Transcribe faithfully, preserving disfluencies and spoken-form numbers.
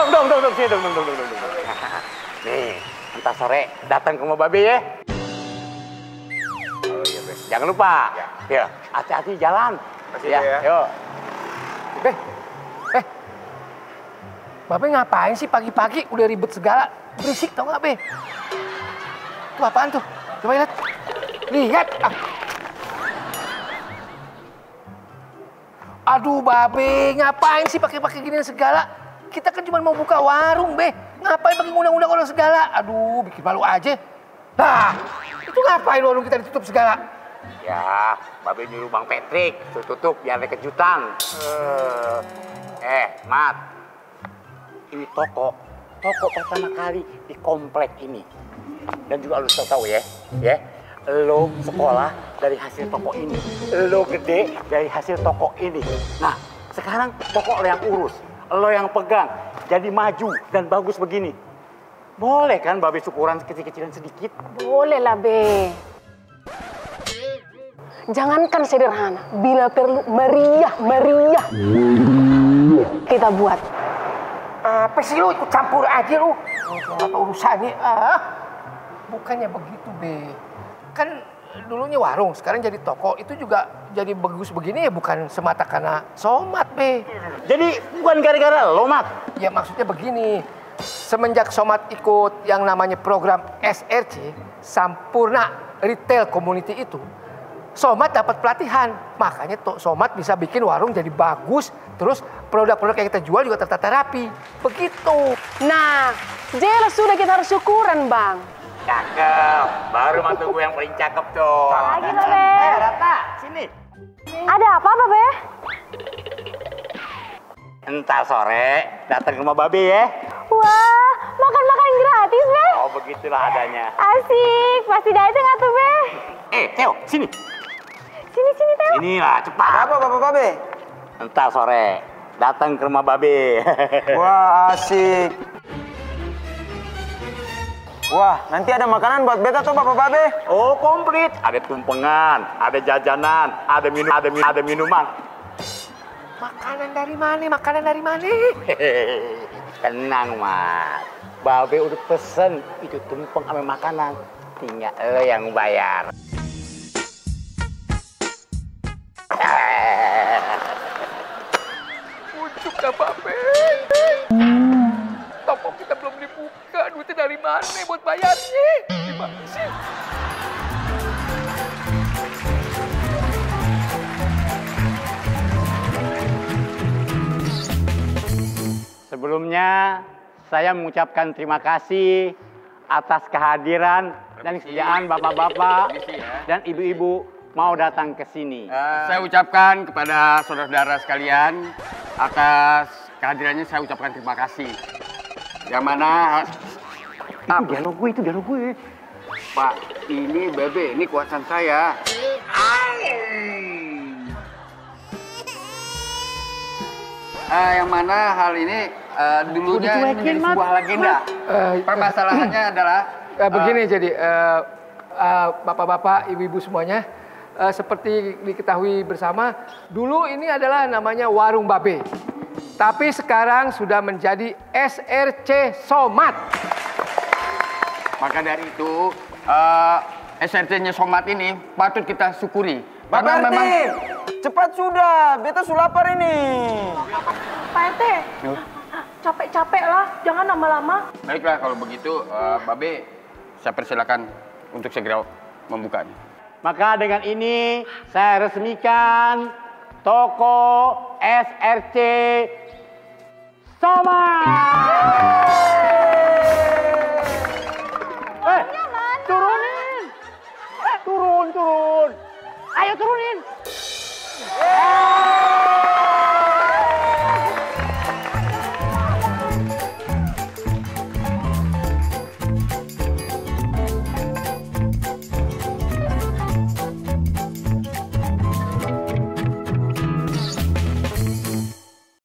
dong, dong, dong, dong, sini, dong, dong, dong, dong, dong. Nih, entar sore datang ke rumah Babe ya. Oh iya, Be. Jangan lupa. Ya, ya. Hati-hati jalan. Masih ya, ya. yuk. Be, eh, Babe ngapain sih pagi-pagi udah ribet segala? Berisik tau gak, Be? Itu apaan tuh? Coba lihat. Lihat. Ah. Aduh, Babe, ngapain sih pakai-pakai ginian segala? Kita kan cuma mau buka warung, Be. Ngapain pakai ngundang-ngundang orang segala? Aduh, bikin malu aja. Nah, itu ngapain warung kita ditutup segala? Ya, Babe nyuruh Bang Patrick tutup biar ada kejutan. Uh, eh, Mat. Ini toko, toko pertama kali di komplek ini. Dan juga lu tahu ya, ya. Lo sekolah dari hasil toko ini, lo gede dari hasil toko ini. Nah, sekarang toko lo yang urus, lo yang pegang, jadi maju dan bagus begini. Boleh kan Babe syukuran kecil-kecilan sedikit? Boleh lah, Be. Jangankan sederhana, bila perlu meriah, meriah. Kita buat. Apa sih lu ikut campur aja lu? Nggak tahu urusannya. Ah, bukannya begitu, Be. Kan dulunya warung, sekarang jadi toko. Itu juga jadi bagus begini ya bukan semata karena Somat, Be. Jadi bukan gara-gara lo, Mat? Ya maksudnya begini, semenjak Somat ikut yang namanya program S R C, Sampurna Retail Community itu, Somat dapat pelatihan. Makanya tuh Somat bisa bikin warung jadi bagus, terus produk-produk yang kita jual juga tertata rapi. Begitu. Nah, jelas sudah kita harus syukuran, Bang. Cakep, baru mantu gue yang paling cakep tuh. Lagi, Babe. Eh, Rata, sini. Ada apa, Babe? Entar sore datang ke rumah Babe ya. Wah, makan-makan gratis, Be. Oh, begitulah adanya. Asik, pasti datang atuh, Be. Eh, Theo, sini. Sini, sini, Teo. Inilah, cepat. Apa Bapak Babe? Entar sore datang ke rumah Babe. Wah, asik. Wah, nanti ada makanan buat beta tuh Bapak Babe. Oh, komplit. Ada tumpengan, ada jajanan, ada minum, ada, min ada minuman. Makanan dari mana? Makanan dari mana? Hehehe. Tenang, Mat. Babe udah pesen itu tumpeng sama makanan. Tinggal lo yang bayar. Ujuk gak, Babe? Toko kita belum dibuka, duitnya dari mana buat bayarnya? Gimana sih? Sebelumnya, saya mengucapkan terima kasih atas kehadiran dan kesediaan bapak-bapak dan ibu-ibu mau datang ke sini. Uh, saya ucapkan kepada saudara-saudara sekalian, atas kehadirannya saya ucapkan terima kasih. Yang mana... Itu dialog gue, itu dialog gue. Pak, ini Babe, ini kuasaan saya. Uh, yang mana hal ini uh, dulunya menjadi sebuah legenda. Uh, Permasalahannya adalah... Uh, begini uh, jadi, uh, uh, bapak-bapak, ibu-ibu semuanya, uh, seperti diketahui bersama, dulu ini adalah namanya Warung Babe. Tapi sekarang sudah menjadi S R C Somat. Maka dari itu, uh, S R C-nya Somat ini patut kita syukuri. Pak Karena R T, memang... cepat sudah, beta sulapar ini. Pak R T, capek-capek lah, jangan lama-lama. Baiklah kalau begitu, uh, Babe, saya persilakan untuk segera membukanya. Maka dengan ini saya resmikan toko S R C Somat. Eh, turunin. Turun, turun. Ayo turunin.